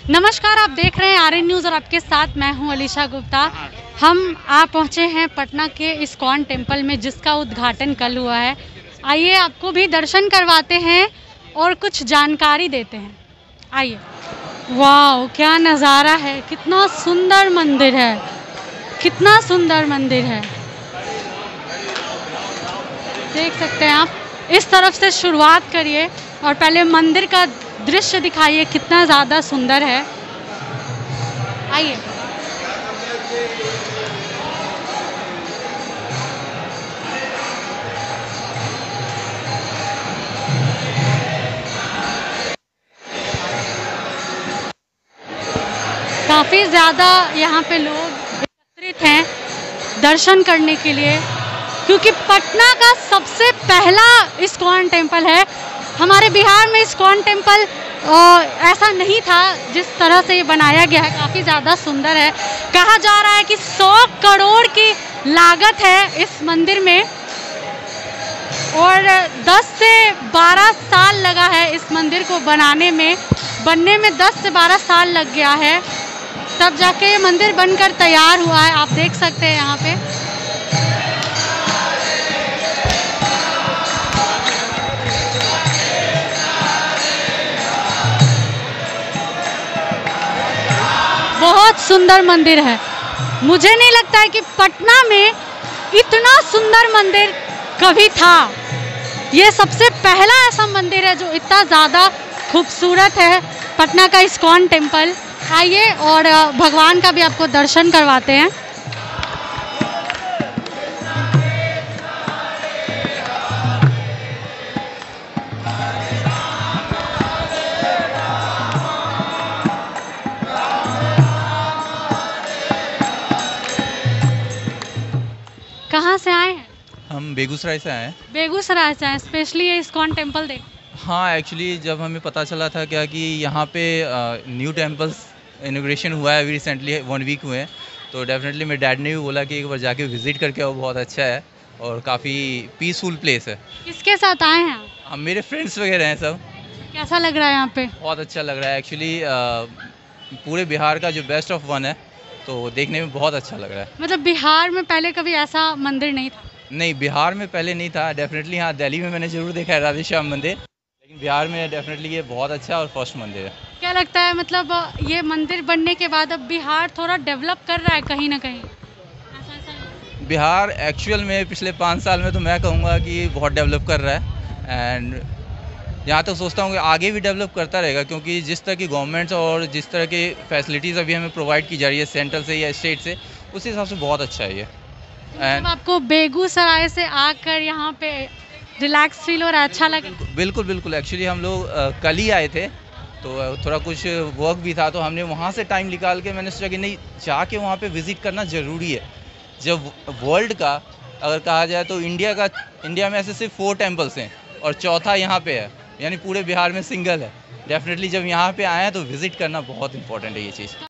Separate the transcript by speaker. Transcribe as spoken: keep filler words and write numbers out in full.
Speaker 1: नमस्कार, आप देख रहे हैं आर्यन न्यूज़ और आपके साथ मैं हूं अलीशा गुप्ता। हम आ पहुंचे हैं पटना के इस्कॉन टेम्पल में, जिसका उद्घाटन कल हुआ है। आइए आपको भी दर्शन करवाते हैं और कुछ जानकारी देते हैं। आइए। वाह, क्या नज़ारा है! कितना सुंदर मंदिर है, कितना सुंदर मंदिर है। देख सकते हैं आप। इस तरफ से शुरुआत करिए और पहले मंदिर का दृश्य दिखाइए, कितना ज़्यादा सुंदर है। आइए। काफ़ी ज़्यादा यहाँ पे लोग एकत्रित हैं दर्शन करने के लिए, क्योंकि पटना का सबसे पहला इस्कॉन टेम्पल है। हमारे बिहार में इस्कॉन टेम्पल ऐसा नहीं था, जिस तरह से ये बनाया गया है काफ़ी ज़्यादा सुंदर है। कहा जा रहा है कि सौ करोड़ की लागत है इस मंदिर में और दस से बारह साल लगा है इस मंदिर को बनाने में। बनने में दस से बारह साल लग गया है, तब जाके ये मंदिर बनकर तैयार हुआ है। आप देख सकते हैं यहाँ पे। बहुत सुंदर मंदिर है। मुझे नहीं लगता है कि पटना में इतना सुंदर मंदिर कभी था। ये सबसे पहला ऐसा मंदिर है जो इतना ज़्यादा खूबसूरत है, पटना का इस्कॉन टेम्पल। आइए और भगवान का भी आपको दर्शन करवाते हैं। कहाँ से आए हैं?
Speaker 2: हम बेगूसराय से आए हैं।
Speaker 1: बेगूसराय से आए स्पेशली ये इस्कॉन टेम्पल देख?
Speaker 2: हाँ, एक्चुअली जब हमें पता चला था क्या कि यहाँ पे न्यू टेम्पल्स इनॉग्रेशन हुआ है, अभी रिसेंटली वन वीक हुए हैं, तो डेफिनेटली मेरे डैड ने भी बोला कि एक बार जाके विज़िट करके आओ, बहुत अच्छा है और काफ़ी पीसफुल प्लेस है।
Speaker 1: किसके साथ आए हैं आप?
Speaker 2: हम मेरे फ्रेंड्स वगैरह हैं सब।
Speaker 1: कैसा लग रहा है यहाँ पे?
Speaker 2: बहुत अच्छा लग रहा है एक्चुअली। पूरे बिहार का जो बेस्ट ऑफ वन है, तो देखने में बहुत अच्छा लग रहा है।
Speaker 1: मतलब बिहार में पहले कभी ऐसा मंदिर नहीं था?
Speaker 2: नहीं, बिहार में पहले नहीं था डेफिनेटली। हाँ, दिल्ली में मैंने ज़रूर देखा है राधे श्याम मंदिर, लेकिन बिहार में डेफिनेटली ये बहुत अच्छा और फर्स्ट मंदिर है।
Speaker 1: क्या लगता है, मतलब ये मंदिर बनने के बाद अब बिहार थोड़ा डेवलप कर रहा है कहीं ना कहीं? ऐसा ऐसा
Speaker 2: बिहार एक्चुअल में पिछले पाँच साल में तो मैं कहूँगा कि बहुत डेवलप कर रहा है, एंड यहाँ तक तो सोचता हूँ कि आगे भी डेवलप करता रहेगा, क्योंकि जिस तरह की गवर्नमेंट्स और जिस तरह की फैसिलिटीज़ अभी हमें प्रोवाइड की जा रही है सेंट्रल से या स्टेट से, उस हिसाब से बहुत अच्छा है ये।
Speaker 1: एंड आपको बेगूसराय से आकर यहाँ पे रिलैक्स फील हो रहा है, अच्छा लगा?
Speaker 2: बिल्कुल बिल्कुल। एक्चुअली हम लोग कल ही आए थे, तो थोड़ा कुछ वर्क भी था, तो हमने वहाँ से टाइम निकाल के मैंने सोचा कि नहीं, जाके वहाँ पे विज़िट करना ज़रूरी है। जब वर्ल्ड का अगर कहा जाए तो इंडिया का इंडिया में ऐसे सिर्फ फोर टेम्पल्स हैं और चौथा यहाँ पे है, यानी पूरे बिहार में सिंगल है। डेफिनेटली जब यहाँ पे आए हैं तो विज़िट करना बहुत इंपॉर्टेंट है ये चीज़।